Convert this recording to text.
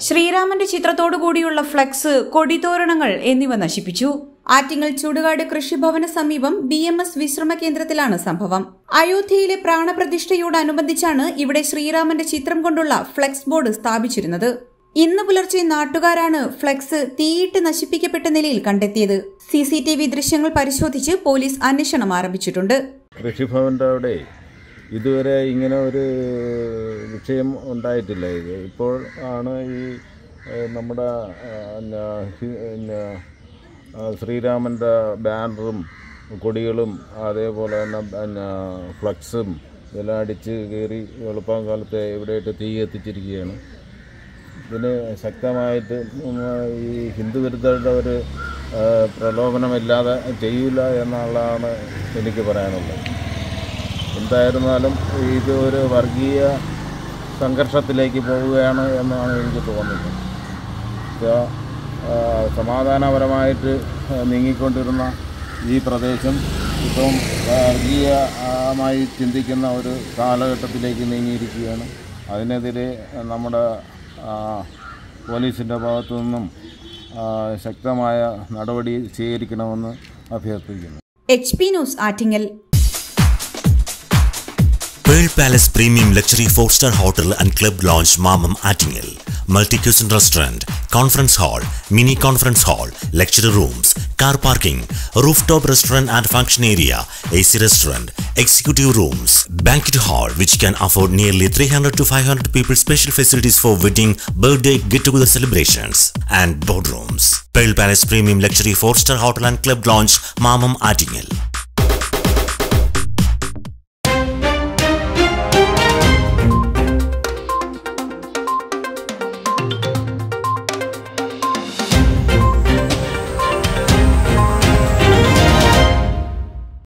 ശ്രീരാമന്റെ ചിത്രത്തോടുകൂടിയുള്ള ഫ്ലക്സ്, കൊടിതോരണങ്ങൾ എന്നിവ നശിപ്പിച്ചു. ആറ്റിങ്ങൽ ചുടുകാട് കൃഷിഭവന സമീപം BMS വിശ്രമ കേന്ദ്രത്തിലാണ് സംഭവം. അയോധ്യയിലെ പ്രാണപ്രതിഷ്ഠയോടനുബന്ധിച്ചാണ് ഇവിടെ ശ്രീരാമന്റെ ചിത്രം കൊണ്ടുള്ള ഫ്ലക്സ് ബോർഡ് സ്ഥാപിച്ചിരുന്നത്. ഇന്ന് പുലർച്ചെ നാട്ടുകാരാണ് ഫ്ലക്സ് തീയിട്ട് നശിപ്പിക്കപ്പെട്ട നിലയിൽ കണ്ടെത്തിയത്. CCTV ദൃശ്യങ്ങൾ പരിശോധിച്ച് പോലീസ് അന്വേഷണം ആരംഭിച്ചിട്ടുണ്ട്. കൃഷിഭവന്റെ അവിടെ ഇതുവരെ ഇങ്ങനെ ഒരു വിഷയം ഉണ്ടായിട്ടില്ല. ഇപ്പോൾ ആണ് ഈ നമ്മുടെ ശ്രീരാമൻ്റെ ബാനറും കൊടികളും അതേപോലെ തന്നെ ഫ്ലക്സും ഇതെല്ലാം അടിച്ച് കയറി വെളുപ്പം കാലത്ത് ഇവിടെയായിട്ട് തീ എത്തിച്ചിരിക്കുകയാണ്. ഇതിന് ശക്തമായിട്ട് ഈ ഹിന്ദു വിരുദ്ധരുടെ ഒരു പ്രലോഭനമില്ലാതെ ചെയ്യില്ല എന്നുള്ളതാണ് എനിക്ക് പറയാനുള്ളത്. എന്തായിരുന്നാലും ഇത് ഒരു വർഗീയ സംഘർഷത്തിലേക്ക് പോവുകയാണ് എന്നാണ് എനിക്ക് തോന്നുന്നത്. സമാധാനപരമായിട്ട് നീങ്ങിക്കൊണ്ടിരുന്ന ഈ പ്രദേശം ഇപ്പം വർഗീയമായി ചിന്തിക്കുന്ന ഒരു കാലഘട്ടത്തിലേക്ക് നീങ്ങിയിരിക്കുകയാണ്. അതിനെതിരെ നമ്മുടെ പോലീസിൻ്റെ ഭാഗത്തു നിന്നും ശക്തമായ നടപടി സ്വീകരിക്കണമെന്ന് അഭ്യർത്ഥിക്കുന്നു. HP news Attingal. Pearl Palace Premium Luxury 4-star Hotel and Club Lounge Mamam Attingel. Multi-cuisine restaurant, conference hall, mini conference hall, lecture rooms, car parking, rooftop restaurant and function area, AC restaurant, executive rooms, banquet hall which can afford nearly 300 to 500 people. Special facilities for wedding, birthday, get-together celebrations and boardrooms. Pearl Palace Premium Luxury 4-star Hotel and Club Lounge Mamam Attingel.